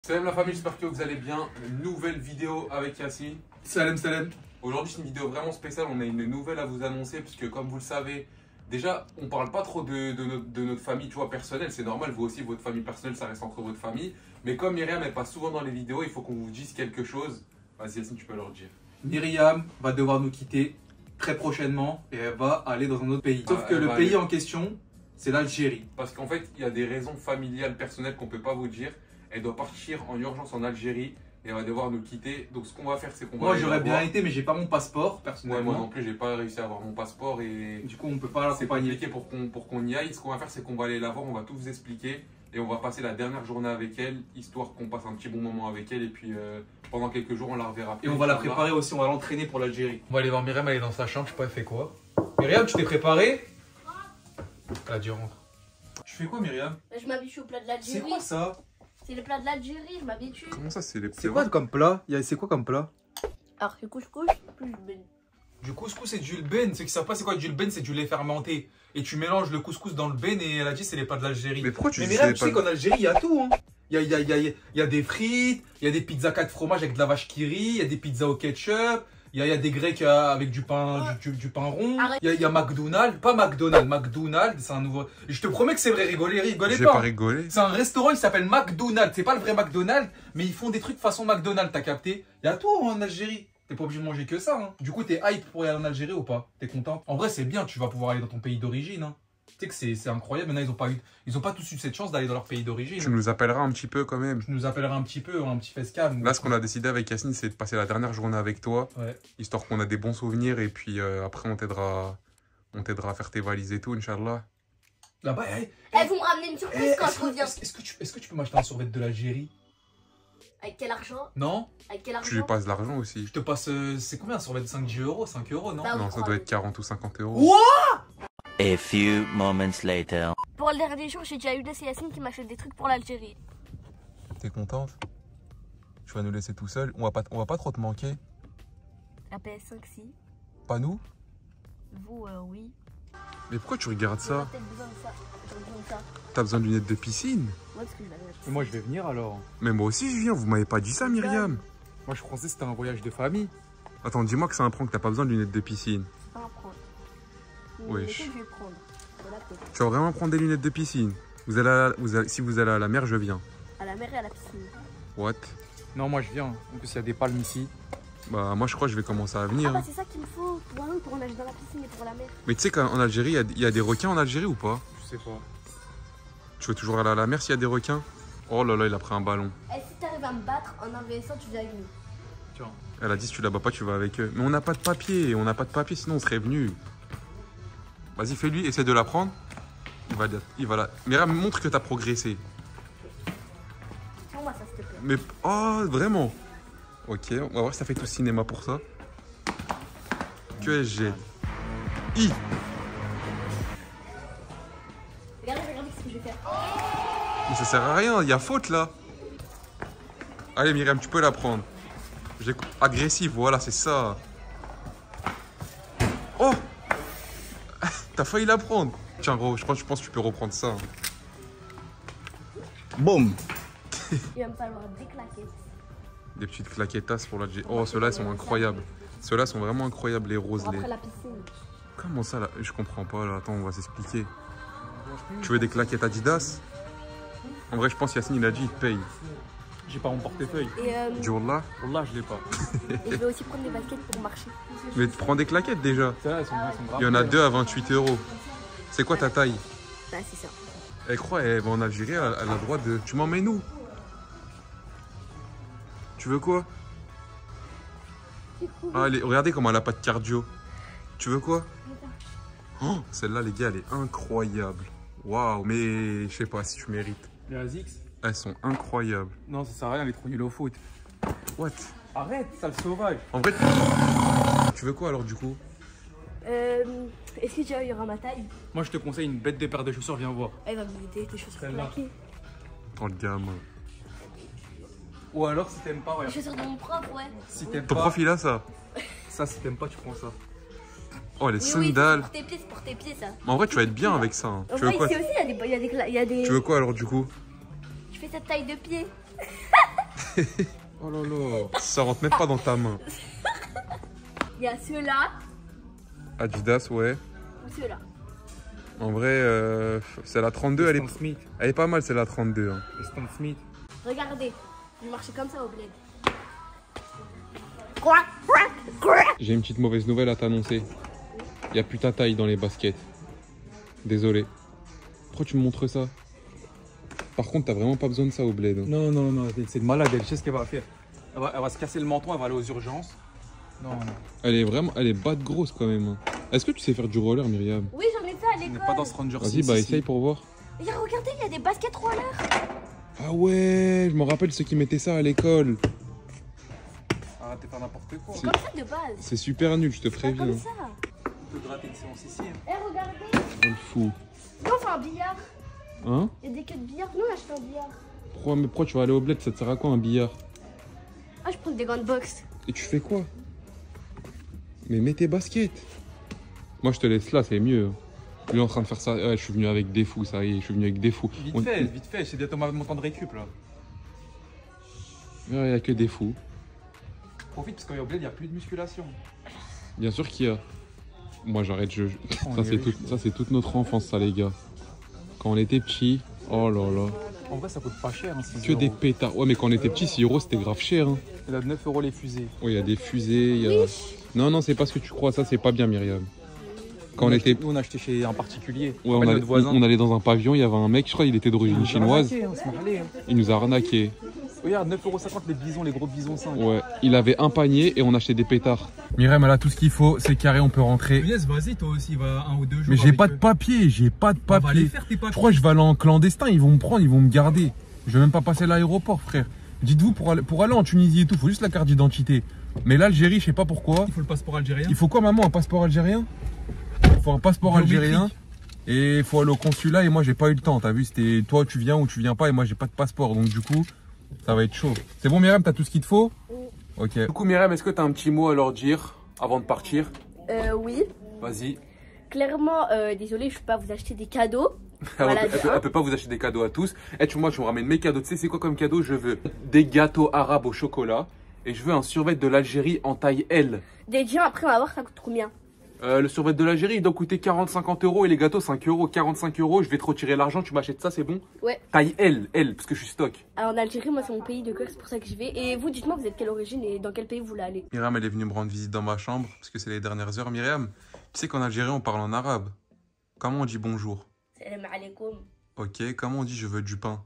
Salam la famille, j'espère que vous allez bien. Nouvelle vidéo avec Yacine. Salam, salam. Aujourd'hui, c'est une vidéo vraiment spéciale. On a une nouvelle à vous annoncer, puisque comme vous le savez, déjà, on parle pas trop de notre famille, tu vois, personnelle. C'est normal, vous aussi, votre famille personnelle, ça reste entre votre famille. Mais comme Myriam, elle passe souvent dans les vidéos, il faut qu'on vous dise quelque chose. Vas-y, Yacine, tu peux leur dire. Myriam va devoir nous quitter très prochainement et elle va aller dans un autre pays. Sauf que le pays en question, c'est l'Algérie. Parce qu'en fait, il y a des raisons familiales, personnelles qu'on peut pas vous dire. Elle doit partir en urgence en Algérie et elle va devoir nous quitter. Donc ce qu'on va faire, c'est qu'on va... Moi j'aurais bien été, mais j'ai pas mon passeport personnellement. Ouais, moi non plus, j'ai pas réussi à avoir mon passeport et du coup on peut pas c'est l'accompagner. compliqué pour qu'on y aille. Ce qu'on va faire, c'est qu'on va aller la voir, on va tout vous expliquer et on va passer la dernière journée avec elle, histoire qu'on passe un petit bon moment avec elle et puis pendant quelques jours on la reverra plus. Et on va la préparer aussi, on va l'entraîner pour l'Algérie. On va aller voir Myriam, elle est dans sa chambre, je sais pas, elle fait quoi. Myriam, tu t'es préparée? Elle a dû rentrer. Tu fais quoi Myriam? Je m'habitue au plat de l'Algérie. C'est quoi ça? C'est le plat de l'Algérie, je m'habitue. Comment ça, c'est les C'est quoi comme plat? C'est quoi comme plat? Alors c'est couscous plus ben. Du couscous et du lben. Ceux qui savent pas c'est quoi du lben, c'est du lait fermenté. Et tu mélanges le couscous dans le ben et elle a dit c'est les plats de l'Algérie. Mais pourquoi tu Mais dis Myriam, tu sais qu'en Algérie, il y a tout. Hein. Il y a des frites, il y a des pizzas 4 fromages avec de la vache qui rit, il y a des pizzas au ketchup, il y a des grecs avec du pain, du pain rond. Il y a McDonald's, pas McDonald's, McDonald's, c'est un nouveau... Je te promets que c'est vrai, rigolez pas. J'ai pas rigolé. C'est un restaurant, il s'appelle McDonald's. C'est pas le vrai McDonald's, mais ils font des trucs façon McDonald's, t'as capté? Il y a tout en Algérie. T'es pas obligé de manger que ça. Hein. Du coup, t'es hype pour aller en Algérie ou pas? T'es content? En vrai, c'est bien, tu vas pouvoir aller dans ton pays d'origine. Hein. Tu sais que c'est incroyable. Maintenant, ils ont pas tous eu cette chance d'aller dans leur pays d'origine. Tu nous appelleras un petit peu quand même. Tu nous appelleras un petit peu, un petit facecam. Là, ce qu'on a décidé avec Yacine, c'est de passer la dernière journée avec toi. Ouais. Histoire qu'on a des bons souvenirs et puis après, on t'aidera à faire tes valises et tout, Inch'Allah. Là-bas, Elles vont me ramener une surprise quand je reviens. Est-ce que tu peux m'acheter un survêt de l'Algérie? Avec quel argent? Non? Avec quel Tu lui argent? passes de l'argent aussi. Je te passe. C'est combien un survêt de 5 euros? 5 euros, non? Bah, Non, ça doit être 40 ou 50 euros. What? A few moments later. Pour le dernier jour, j'ai déjà eu des Yacine qui m'achète des trucs pour l'Algérie. T'es contente? Tu vas nous laisser tout seul? On va pas trop te manquer? La PS5 si. Pas nous? Vous oui. Mais pourquoi tu regardes J'ai ça? peut-être besoin de ça. J'ai besoin de ça. T'as besoin de lunettes de piscine? Moi parce que je vais aller à la piscine. Moi, je vais venir alors. Mais moi aussi je viens, vous m'avez pas dit ça, Myriam. Moi, je pensais que c'était un voyage de famille. Attends, dis-moi que c'est un prank, que t'as pas besoin de lunettes de piscine. C'est pas un prendre. Wesh. Lequel je vais prendre? Voilà, peut-être. Tu vas vraiment prendre des lunettes de piscine? Si vous allez à la mer, je viens. À la mer et à la piscine. What? Non, moi, je viens. En plus, il y a des palmes ici. Bah moi je crois que je vais commencer à venir. Ah bah c'est ça qu'il me faut pour nager dans la piscine et pour la mer. Mais tu sais qu'en Algérie, il y a des requins en Algérie ou pas? Je sais pas. Tu veux toujours aller à la mer s'il y a des requins? Oh là là, il a pris un ballon. Et si t'arrives à me battre en inversant, tu viens avec nous. Tiens. Elle a dit si tu la bats pas, tu vas avec eux. Mais on n'a pas de papier, sinon on serait venu. Vas-y, fais-lui, essaie de la prendre. Il va la... Myriam, montre que t'as progressé. Prends-moi ça s'il te plaît. Mais, oh, vraiment? Ok, on va voir si ça fait tout cinéma pour ça. QSG. I. Regardez ce que je vais faire. Mais ça sert à rien, il y a faute là. Allez Myriam, tu peux la prendre. Agressif, voilà, c'est ça. Oh. T'as failli la prendre. Tiens gros, je pense que tu peux reprendre ça. Boum. Il va me falloir des claquettes. Des petites claquettas pour la... Oh, ceux-là, ils sont incroyables. Ceux-là sont vraiment incroyables, les roses. Pour après la piscine. Comment ça là? Je comprends pas là, attends, on va s'expliquer. Tu veux des claquettes Adidas? En vrai, je pense Yacine, il a dit, il te paye. J'ai pas mon portefeuille. Et, Du Wallah. Wallah, je l'ai pas. et je vais aussi prendre des baskets pour marcher. Mais prends des claquettes déjà. Ça, elles sont graves. Il y en a deux à 28 euros. C'est quoi ta taille? Bah c'est ça. Elle croit, elle va en Algérie, elle a le droit de... Tu m'emmènes où? Tu veux quoi? Ah, regardez comment elle a pas de cardio. Tu veux quoi? Oh, celle-là, les gars, elle est incroyable. Waouh, mais je sais pas si tu mérites. Les ASICS? Elles sont incroyables. Non, ça sert à rien, elle est trop nulle au foot. What? Arrête, sale sauvage. En vrai, tu veux quoi alors du coup? Est-ce que il y aura ma taille? Moi, je te conseille une bête de paire de chaussures, viens voir. Elle va me donner tes chaussures Celle-là. claquées. Attends, le gamin. Ou alors, si t'aimes pas, Les regarde. chaussures de mon prof, ouais. Si t'aimes Ton pas, prof, il a ça? ça, si t'aimes pas, tu prends ça. Oh, les Oui, sandales. c'est pour tes pieds, ça. Mais en vrai, tu vas être bien avec ça. Hein. En Tu veux vrai, quoi? ici aussi, il y a des... Tu veux quoi alors du coup? Je fais cette taille de pied. Oh là là. Ça rentre même pas dans ta main. Il y a ceux-là Adidas, ouais. ou ceux-là. En vrai, c'est la 32, elle est pas mal, c'est la 32. Hein. Stan Smith. Regardez, je marchais comme ça au bled. J'ai une petite mauvaise nouvelle à t'annoncer. Il n'y a plus ta taille dans les baskets. Désolé. Pourquoi tu me montres ça? Par contre, t'as vraiment pas besoin de ça au bled. Hein. Non, c'est de malade, elle sait ce qu'elle va faire. Elle va se casser le menton, elle va aller aux urgences. Non. Elle est bad grosse quand même. Hein. Est-ce que tu sais faire du roller, Myriam? Oui, j'en ai fait à On n'est l'école. pas dans ce Ranger. Vas-y, bah essaye pour voir. Et regardez, il y a des baskets rollers. Ah ouais, je me rappelle ceux qui mettaient ça à l'école. Arrête de faire n'importe quoi. C'est comme ça de base. C'est super nul, je te Pas préviens. comme ça. On peut gratter une séance ici. Eh, regardez. On le fout. Non, c'est un billard. Hein? Il y a des queues de billard. Non, là, je fais un billard. Pourquoi tu vas aller au bled? Ça te sert à quoi un billard? Ah, je prends des gants de boxe. Et tu fais quoi? Mais mets tes baskets. Moi je te laisse là, c'est mieux. Lui est en train de faire ça. Ouais, je suis venu avec des fous, ça y est, je suis venu avec des fous. Vite fait, c'est bientôt mon temps de récup là. Il n'y a que des fous. Profite parce qu'au bled, il n'y a plus de musculation. Bien sûr qu'il y a. Moi j'arrête, On ça est c'est riche. ça c'est toute notre enfance ça les gars. Quand on était petits, oh là là. En vrai, ça coûte pas cher. Hein, 6 Que des euros. pétards. Ouais mais quand on était petits, 6 € c'était grave cher. Hein. Il a 9 euros les fusées. Ouais, il y a des fusées, il y a... Non, c'est pas ce que tu crois, ça c'est pas bien Myriam. Quand on était... Nous, on a acheté chez un particulier. Ouais, on allait dans un pavillon, il y avait un mec, je crois qu'il était d'origine chinoise. Il nous a arnaqué. Regarde, 9,50 € les bisons, les gros bisons 5. Ouais, il avait un panier et on achetait des pétards. Myriam, elle a tout ce qu'il faut, c'est carré, on peut rentrer. Yes, vas-y, toi aussi, va 1 ou 2 jours. Mais j'ai pas de papier, j'ai pas de papier. Va les faire tes papiers. Je crois que je vais aller en clandestin, ils vont me prendre, ils vont me garder. Je vais même pas passer l'aéroport, frère. Dites-vous, pour aller en Tunisie et tout, faut juste la carte d'identité. Mais l'Algérie, je sais pas pourquoi. Il faut le passeport algérien. Il faut quoi, maman, un passeport algérien? Il faut un passeport algérien. Et il faut aller au consulat et moi j'ai pas eu le temps, t'as vu, c'était toi tu viens ou tu viens pas et moi j'ai pas de passeport donc du coup ça va être chaud. C'est bon Myriam, t'as tout ce qu'il te faut? Ok. Du coup Myriam, est-ce que t'as un petit mot à leur dire avant de partir? Oui. Vas-y. Clairement, désolé, je peux pas vous acheter des cadeaux. Alors, Voilà, elle peut pas vous acheter des cadeaux à tous. Et moi tu me ramènes mes cadeaux, tu sais c'est quoi comme cadeau? Je veux des gâteaux arabes au chocolat et je veux un survêt de l'Algérie en taille L. Déjà, après, on va voir ça coûte combien. Le survêt de l'Algérie, il doit coûter 40-50 € et les gâteaux 5 €. 45 €, je vais te retirer l'argent, tu m'achètes ça, c'est bon? Ouais. Taille L, parce que je suis stock. Alors, en Algérie, moi, c'est mon pays de cœur, c'est pour ça que j'y vais. Et vous, dites-moi, vous êtes quelle origine et dans quel pays vous voulez aller? Myriam, elle est venue me rendre visite dans ma chambre, parce que c'est les dernières heures. Myriam, tu sais qu'en Algérie, on parle en arabe. Comment on dit bonjour? Salam alaikum. Ok, comment on dit je veux du pain?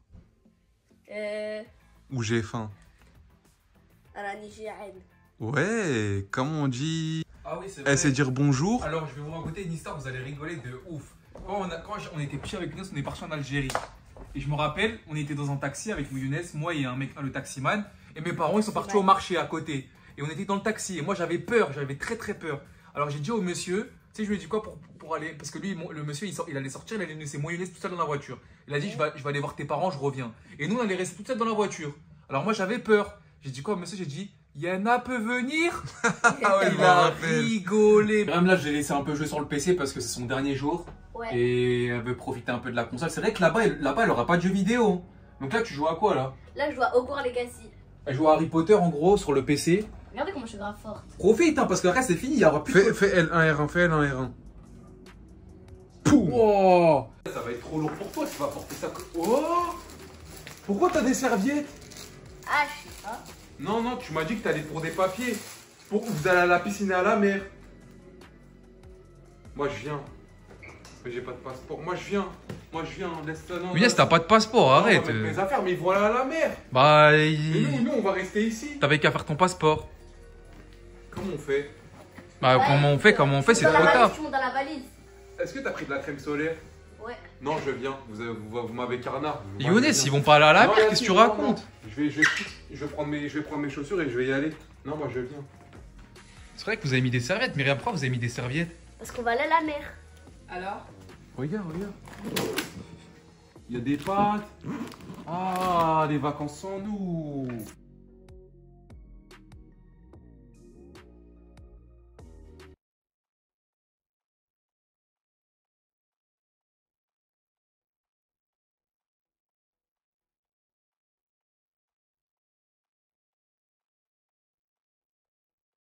Ou j'ai faim? Ala nigérienne. Ouais, comment on dit... Ah oui, c'est Elle sait dire bonjour. Alors, je vais vous raconter une histoire, vous allez rigoler de ouf. Quand on était petits avec Younes, on est parti en Algérie. Et je me rappelle, on était dans un taxi avec Younes, moi et un mec, le taximan. Et mes parents, ils sont partis au marché à côté. Et on était dans le taxi. Et moi, j'avais peur, j'avais très très peur. Alors, j'ai dit au monsieur, tu sais, je lui ai dit quoi pour aller. Parce que lui, le monsieur, il allait sortir, il allait laisser moi et Younes tout seul dans la voiture. Il a dit, je vais aller voir tes parents, je reviens. Et nous, on allait rester tout seul dans la voiture. Alors, moi, j'avais peur. J'ai dit quoi, monsieur? J'ai dit, Yana peut venir. Ah ouais, Il a rigolé. Même là, je l'ai laissé un peu jouer sur le PC parce que c'est son dernier jour. Ouais. Et elle veut profiter un peu de la console. C'est vrai que là-bas, elle aura pas de jeux vidéo. Donc là, tu joues à quoi là? Là, je vois Hogwarts Legacy. Elle joue à Harry Potter en gros sur le PC. Regardez comment je suis grave forte. Profite, hein, parce que après, c'est fini. Il y aura plus Fais L1 R1, fais L1 R1. Poum. Oh, ça va être trop lourd pour toi. Tu vas porter ça. Oh, pourquoi t'as des serviettes? Ah, je sais pas. Non, tu m'as dit que t'allais pour des papiers. Vous allez à la piscine et à la mer. Moi je viens. Mais j'ai pas de passeport. Moi je viens. Laisse ça. Non, Younes, t'as pas de passeport, arrête. On va mettre mes affaires, mais ils vont aller à la mer. Bah, Mais nous, on va rester ici. t'avais qu'à faire ton passeport. Comment on fait? Bah, comment on fait, c'est Dans trop la valise, tard. tout le monde dans la valise. Est-ce que t'as pris de la crème solaire? Ouais. Non, je viens. Vous m'avez carnard. Younes, ils vont pas aller à la Non, mer, vas-y, qu'est-ce que tu non, racontes? non. Je vais prendre mes chaussures et je vais y aller. Non, moi je viens. C'est vrai que vous avez mis des serviettes, Myriam, pourquoi vous avez mis des serviettes? Parce qu'on va aller à la mer. Alors? Regarde. Il y a des pâtes. Ah, les vacances sans nous.